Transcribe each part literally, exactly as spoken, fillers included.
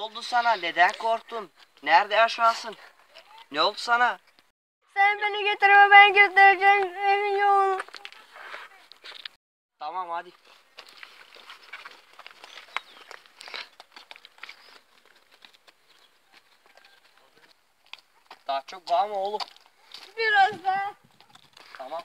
oldu sana? Neden korktun? Nerede yaşarsın? Ne oldu sana? Sen beni getirme, ben göstereceğim evin yolunu. Tamam hadi. Daha çok var mı oğlum? Biraz daha. Tamam.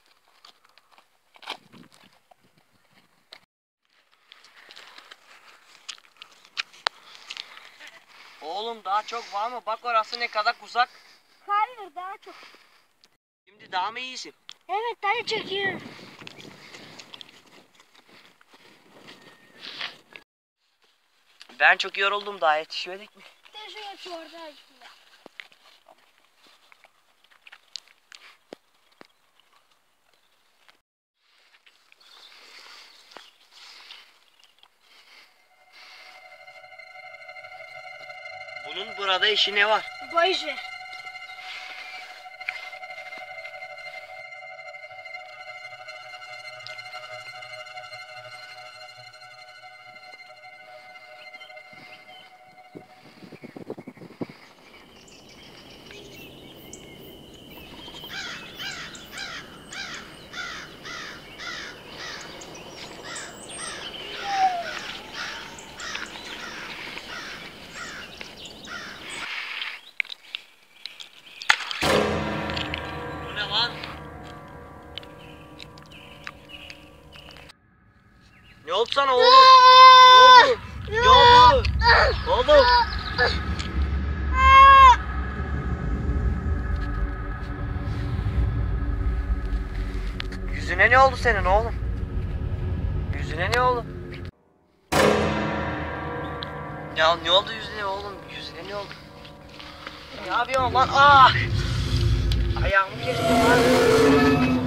Oğlum daha çok var mı? Bak orası ne kadar uzak. Hayır, daha çok. Şimdi daha mı iyisin? Evet, daha çekiyorum. Ben çok yoruldum, daha yetişmedik mi? Teşekkür şu orada. Bunun burada işi ne var? Bu işi. Bu ne lan? Ne oldu sana oğlum? Ne oldu? Ne oldu? Oğlum. Yüzüne ne oldu senin oğlum? Yüzüne ne oldu? Ya ne oldu yüzüne oğlum? Yüzüne ne oldu? Ne yapıyorsun lan? Ah! Ayağımı kestim lan.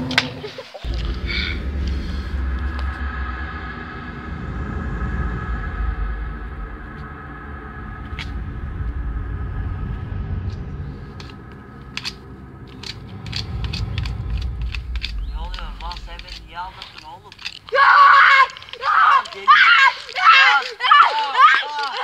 Ne oluyor lan, sen beni niye aldattın oğlum? Lan deli. Lan. Ah, ah,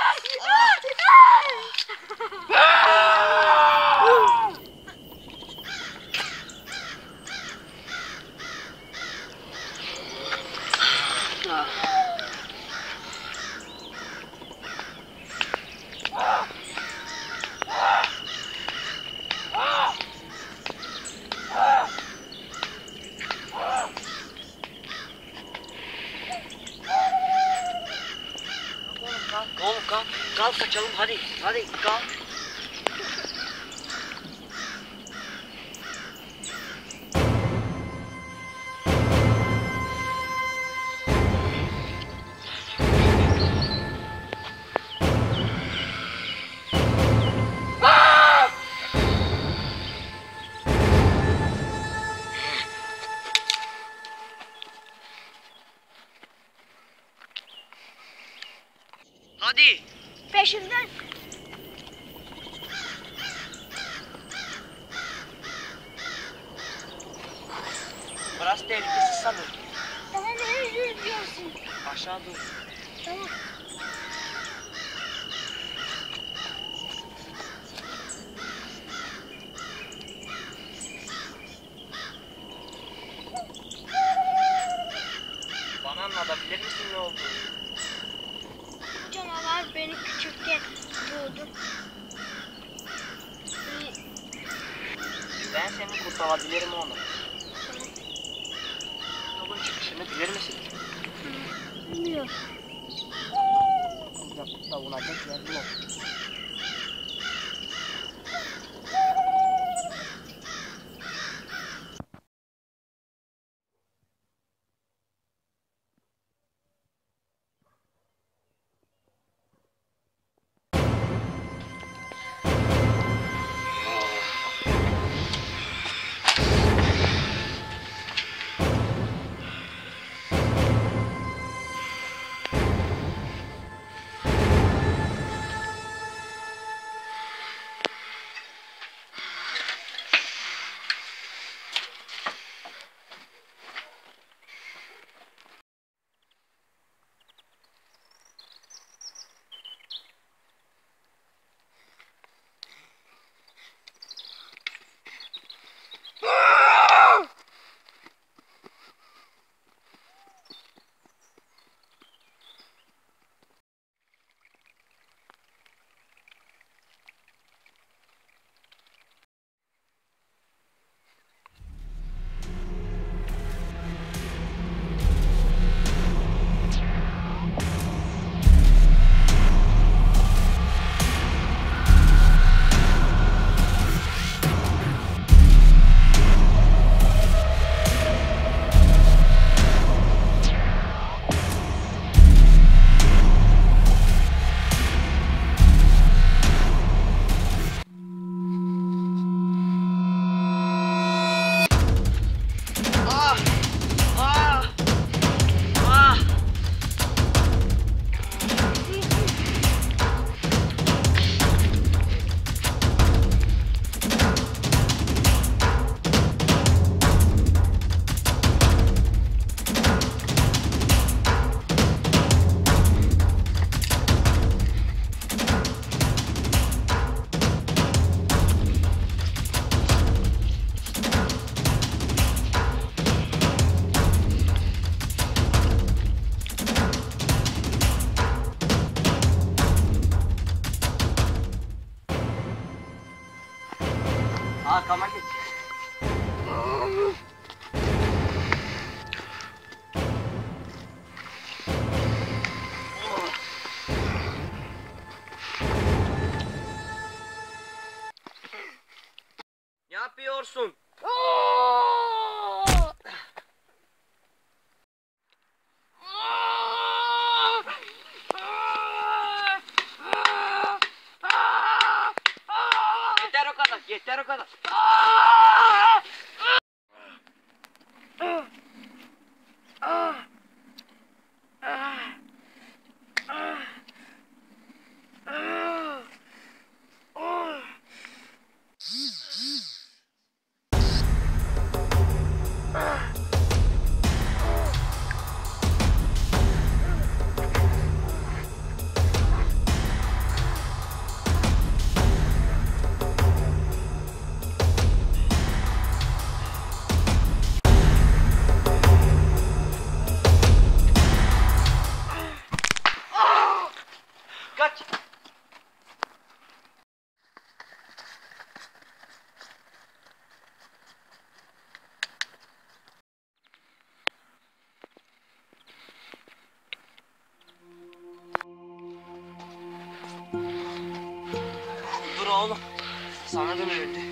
Oğlum kalk, kalk kaçalım hadi, hadi kalk. Hadi. Peşinden. Burası tehlikesiz sanırım. Daha nereye yürüyorsun? Aşağı dur. Tamam. Bana anlatabilir misin ne oldu? Bu canavar beni küçükken buldu. Ben seni kurtarabilirim onu. Yolun çıkışını bilir misin? Bilmiyorum. Savunacak yer bulur. Arkama geç. Ne yapıyorsun? Yeter o kadar, yeter o kadar. Kaç. Dur oğlum. Sana da mı öldü?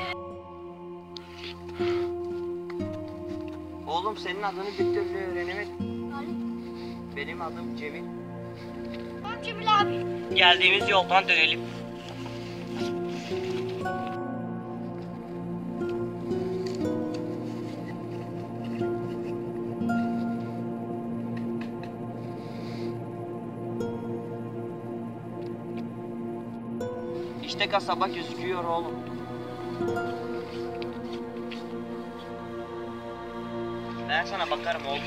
Oğlum senin adını bir türlü öğrenemedim. Benim adım Cemil. Tamam Cemil abi. Geldiğimiz yoldan dönelim. İşte kasaba gözüküyor oğlum. Ben sana bakarım oğlum.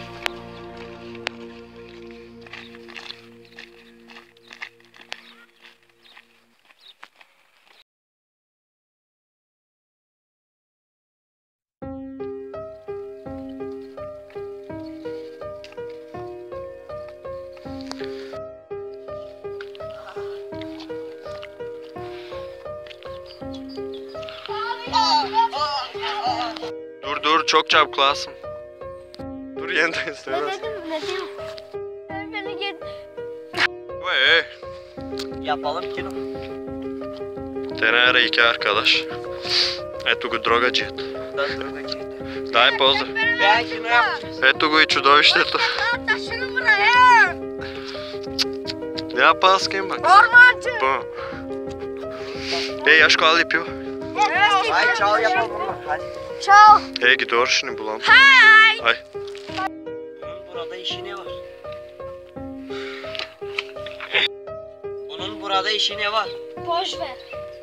Dur dur çok çabuk lazım. Dur yeniden Ne istemez. dedim ne dedim? Ben beni git. Vay. Yapalım kilo. Tenere iki arkadaş. Ето го дрогачият. Da drogacı. Дай поздрав. Ben kilo yapacağız. Ето го и чудовището. Hatta şunu buraya. Няма паскин бак. Ormancı. Bu. Ей, Яшко, али пиво. Hayır çal yapalım oğlum. Hadi. Çal. Ей, ги дорши ни булам. Hay. Ай. Bunun burada işi ne var? Bunun burada işi ne var? Boş ver.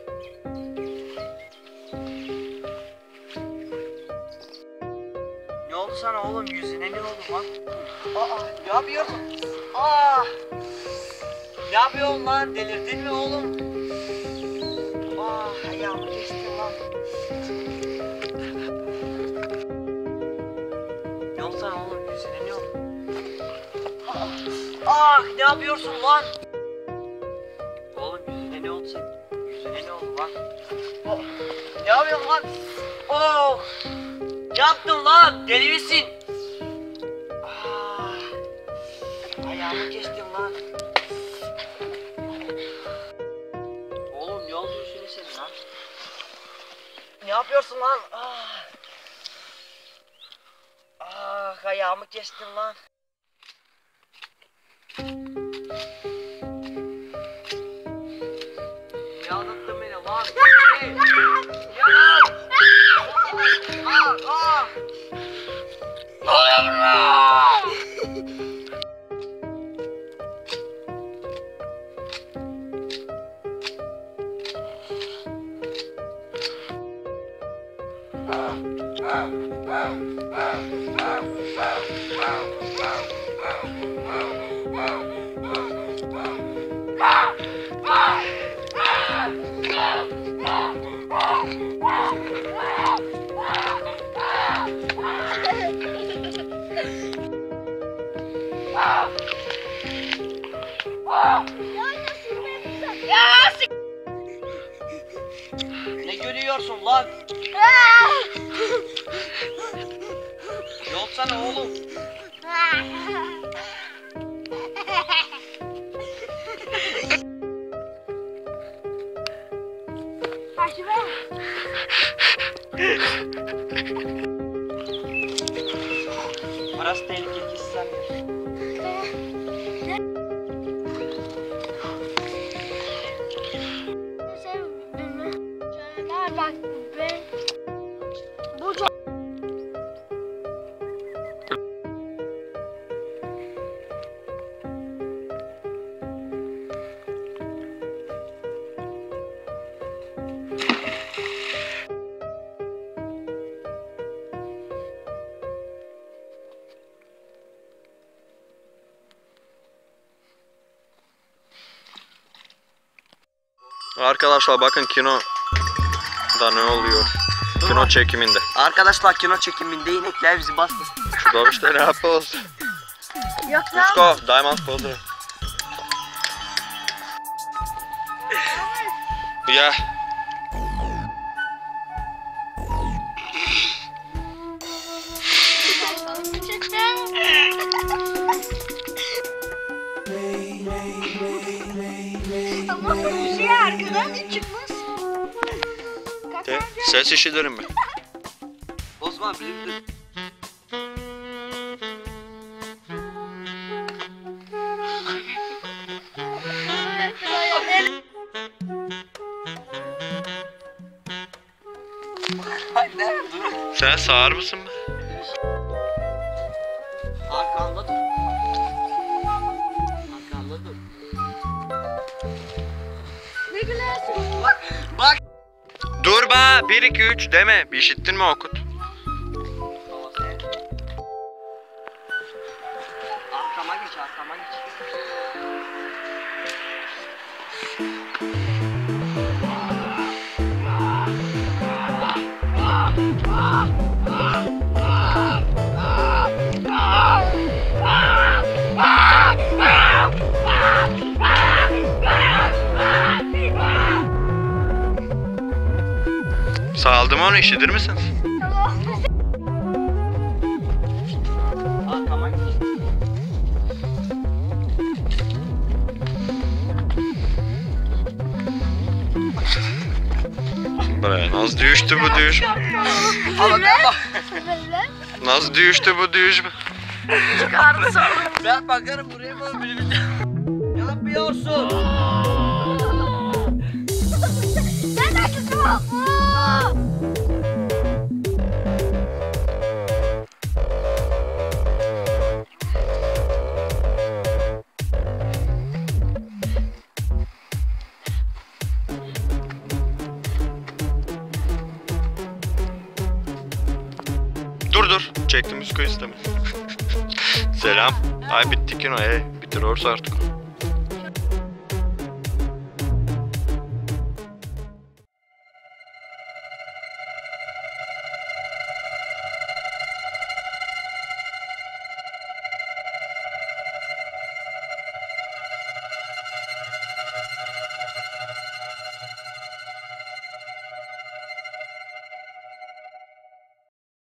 Ne oldu sana oğlum, yüzüne ne oldu lan? Aa, ne yapıyorsun? Aa! Ne yapıyorsun lan? Delirdin mi oğlum? Aa, ayağımı kestin lan. Ne oldu sana oğlum? Yüzüne ne oldu? Aa, ah, ne yapıyorsun lan? Oğlum yüzüne ne oldu senin? Yüzüne ne oldu lan? Oh, ne yapıyorsun lan? Oh! Ne yaptın lan? Deli misin? Ah, ayağımı kestin lan. Oğlum ne oldu yüzüne senin lan? Ne yapıyorsun lan? Ah, ah ayağımı kestin lan. Ne anlattın beni lan? Hey! Ya lan! Ah, ah! Ne oluyor burada? Ne gülüyorsun lan? Yolsana oğlum. Burası tehlikeli kişisel. Bak ben bu çok Arkadaşlar bakın kino da ne oluyor? Kino çekiminde. Arkadaşlar kino çekiminde inekler bizi bastı. Şurada işte ne yapıyoruz? yok Let's lan. go. Diamond Pozer. Ya. Ama bir şey arkadan çıkmaz. De, ses işitirim ben. Osman bizim Sen sağır mısın be? arkanda dur. Arkanda dur. Ne gülersin? Bak bak. Dur be. bir iki üç deme. Bir işittin mi okut? Arkama geç, arkama geç. Sağaldım onu işitir misiniz? Arkama geç. Bre, nasıl düştü bu düş? Ama ben bak. Nasıl düştü bu düş? Ben bakarım buraya mı birbirine. Ne yapıyorsun? Sen de kızım. Dur dur. Çektim müzikayı istemem. Selam. Ay bitti kino. E, bitiriyoruz artık.